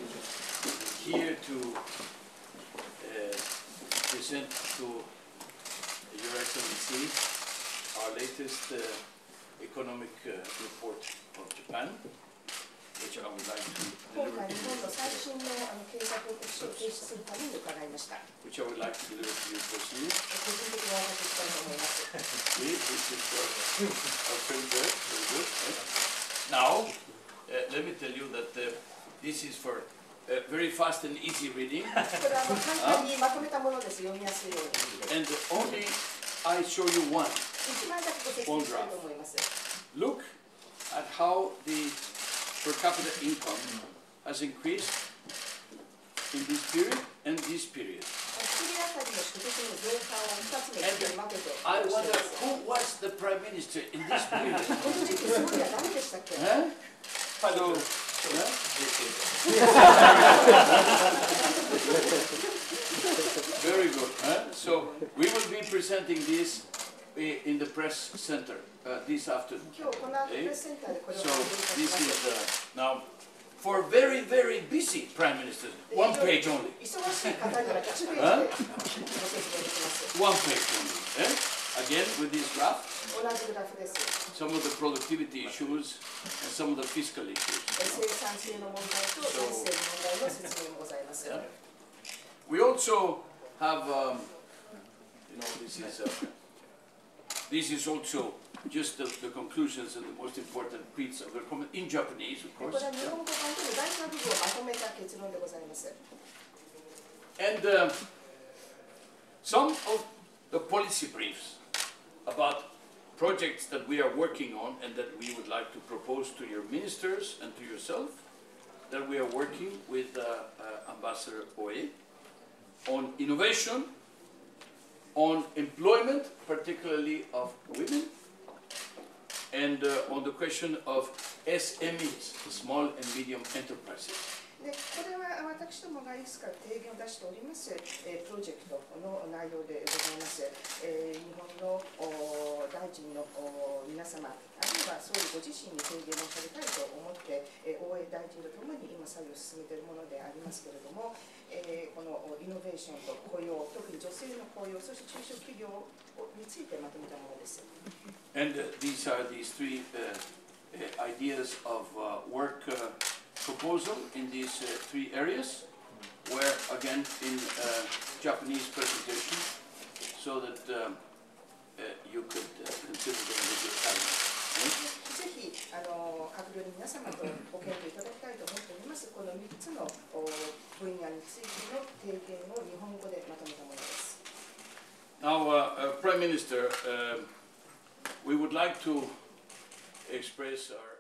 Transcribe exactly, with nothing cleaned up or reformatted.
here to uh, present to Your Excellency our latest uh, economic uh, report of Japan, which I would like to 今 deliver 回 to 日本 you, の最新のあの経済報告書を提出するために伺いました。 which I would like to deliver to you personally. 個人的にお渡ししたいと思います。 See, this is uh, uh, very good, very good. Right? Now, uh, let me tell you that uh, this is for uh, very fast and easy reading, これはあの簡単にまとめたものです。読みやすいように。 and only I show you one. 一枚だけご説明したいと思います。 Look at how the per capita income has increased in this period and this period. 一人当たりの所得の増加をふたつの時期に分けて I 示し wonder ています。 who was the prime minister in this period? この時期総理は誰でしたっけ？ Huh? So, yeah? Very good. Huh? So we will be presenting this i- in the press center uh, this afternoon. 今日この後プレスセンターでこれを So 発表いたし this ま is す。 uh, now for very very busy prime ministers. One page only. 忙しい方にはいちページでご説明できます。 One page only. Eh? Again with this graph, 同じグラフです。 some of the productivity issues and some of the fiscal issues. 生産性の問題と財政の問題の説明もございます。 Yeah. We also have, um, you know, this is uh, this is also just the, the conclusions and the most important bits of the comment in Japanese, of こ course. れは日本語版との大事な部分をまとめた結論でございます。 And uh, some of the policy briefs about projects that we are working on and that we would like to propose to your ministers and to yourself, that we are working with uh, uh, Ambassador Oe on innovation, on employment, particularly of women, and uh, on the question of S M Es, small and medium enterprises. でこれは私どもがいくつか提言を出しております、えー、プロジェクトの内容でございます。えー、日本のお大臣のお皆様、あるいは総理ご自身に提言をされたいと思って、えー、大江大臣とともに今作業を進めているものでありますけれども、えー、このイノベーションと雇用、特に女性の雇用、そして中小企業についてまとめたものです。 And uh, these are these three uh, uh, ideas of uh, work uh, proposal in these uh, three areas, where again in uh, Japanese presentation, so that um, uh, you could uh, consider them with your cabinet. ぜひあの閣僚の皆様とご検討いただきたいと思っております。このみっつのお分野についての提言を日本語でまとめたものです。 Now, uh, uh, Prime Minister, uh, we would like to express our